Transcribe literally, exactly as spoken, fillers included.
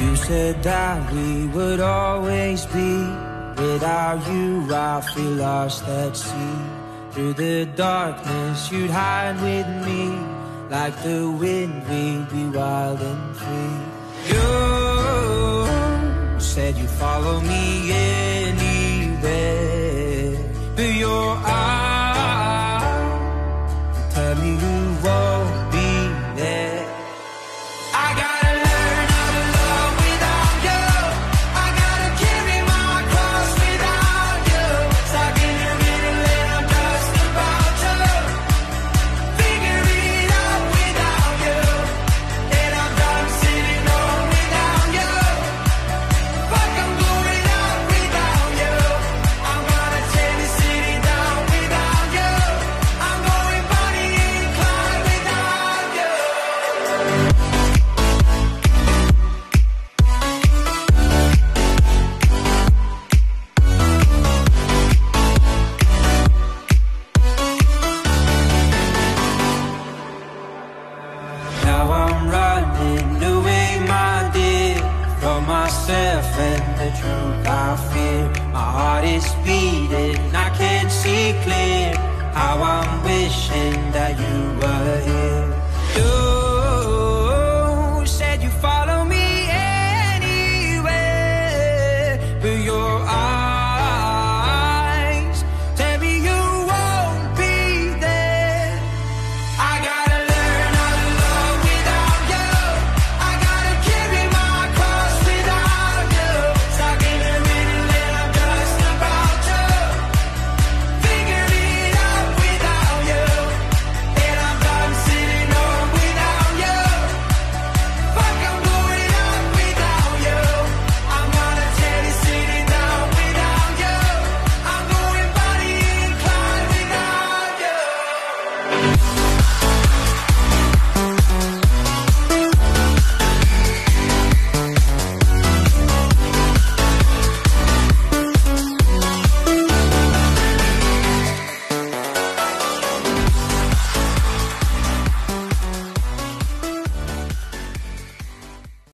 You said that we would always be. Without you I feel lost at sea. Through the darkness you'd hide with me. Like the wind we'd be wild and free. You said you'd follow me anywhere. But your eyes tell me you won't be there. I got and the truth I fear. My heart is beating, I can't see clear. How I'm wishing that you were here. You